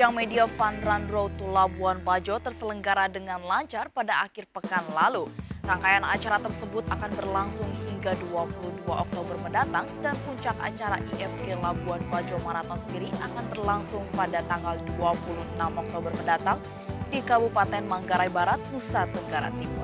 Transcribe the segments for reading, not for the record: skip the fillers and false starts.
Ajang Media Fun Run Road to Labuan Bajo terselenggara dengan lancar pada akhir pekan lalu. Rangkaian acara tersebut akan berlangsung hingga 22 Oktober mendatang dan puncak acara IFG Labuan Bajo Marathon sendiri akan berlangsung pada tanggal 26 Oktober mendatang di Kabupaten Manggarai Barat, Nusa Tenggara Timur.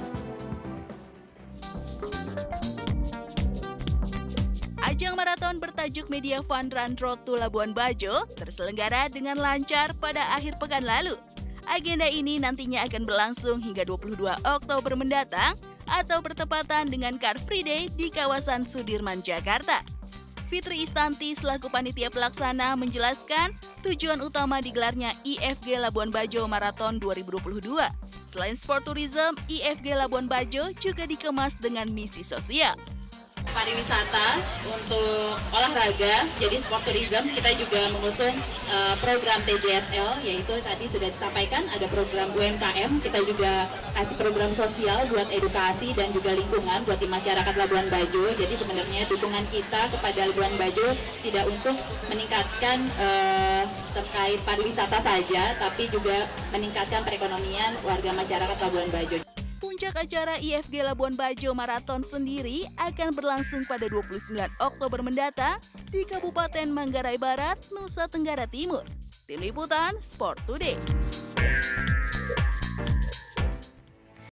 Ajang maraton bertajuk Media Fun Run Road to Labuan Bajo terselenggara dengan lancar pada akhir pekan lalu. Agenda ini nantinya akan berlangsung hingga 22 Oktober mendatang atau bertepatan dengan Car Free Day di kawasan Sudirman, Jakarta. Fitri Istanti selaku panitia pelaksana menjelaskan tujuan utama digelarnya IFG Labuan Bajo Marathon 2022. Selain sport tourism, IFG Labuan Bajo juga dikemas dengan misi sosial. Pariwisata untuk olahraga, jadi sport tourism, kita juga mengusung program TJSL, yaitu tadi sudah disampaikan ada program UMKM, kita juga kasih program sosial buat edukasi dan juga lingkungan buat di masyarakat Labuan Bajo. Jadi sebenarnya dukungan kita kepada Labuan Bajo tidak untuk meningkatkan terkait pariwisata saja, tapi juga meningkatkan perekonomian warga masyarakat Labuan Bajo. Puncak acara IFG Labuan Bajo Marathon sendiri akan berlangsung pada 29 Oktober mendatang di Kabupaten Manggarai Barat, Nusa Tenggara Timur. Tim Liputan Sport Today.